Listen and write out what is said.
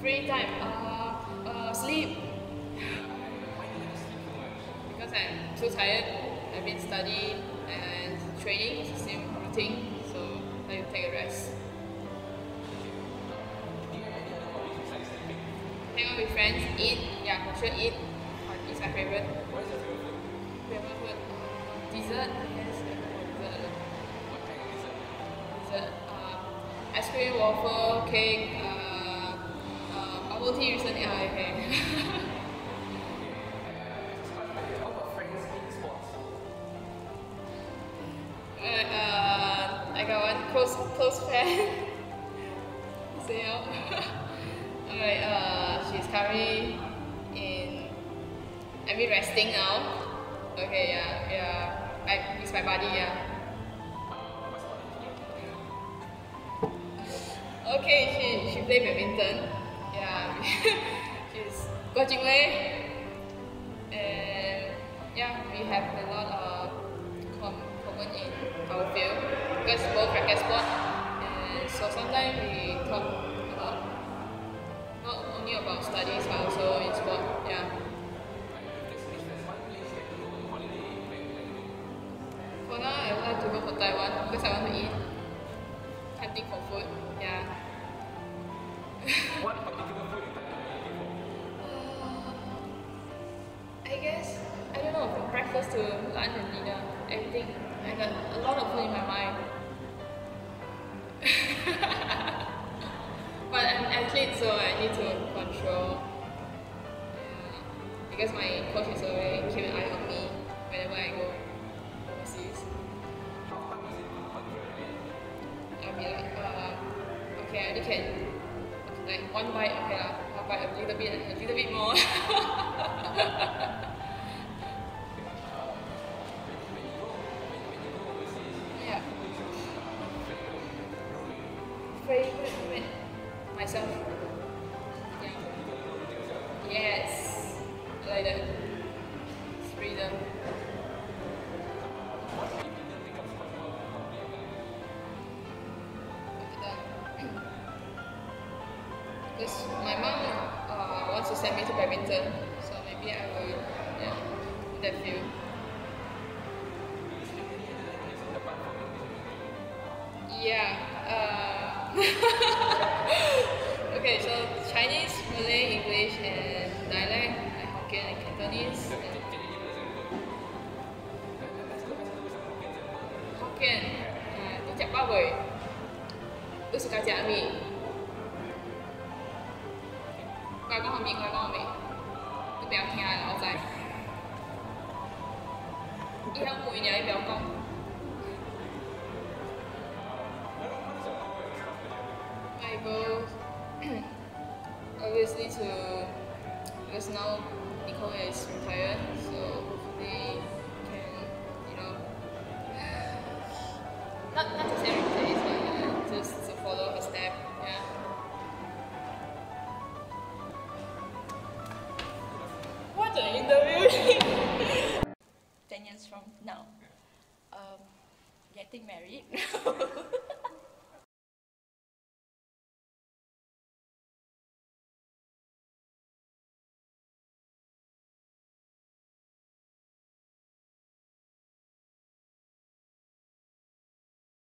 Free time, sleep. Because I'm too tired. I've been studying and training. It's the same routine, so I will take a rest. Hang out with friends, eat. Yeah, for sure eat. It's my favorite. Favorite food. Dessert. Yes, dessert. Ice cream, waffle, cake. Bubble tea recently. Okay. I got one close friend. Say out. Alright, she's currently resting now. Okay, yeah. It's my buddy, yeah. Okay, she plays badminton. Yeah, she's coaching way, and yeah, we have a lot of common in our field because both racket sport, and so sometimes we talk about not only about studies but also in sport. Yeah. For now, I would like to go for Taiwan because I want to eat. Hunting for food. Yeah. What particular food in Thailand are you looking for? I guess, I don't know, from breakfast to lunch and dinner, everything. I got a lot of food in my mind. But I'm an athlete, so I need to control. Because my coach is already keeping an eye on me whenever I go overseas. I'll be like, okay, I only can, like one bite, okay lah, one bite a little bit more. Yeah. Favorite myself. Yeah. Yes. I like that. It's freedom. Because my mom wants to send me to badminton, so maybe I will, yeah, in that field. Yeah. Okay, so Chinese, Malay, English, and dialect, like Hokkien and Cantonese. Hokkien, tôi chắc ba buổi. Tôi suka chả mì. Coi con hòm mì. Tôi béo theo là dài. Ý không mùi nhớ béo con. I go obviously because now Nicole is retired, so hopefully can, you know, not to say replace, but just to follow her step, yeah. What an interview! 10 years from now, getting married.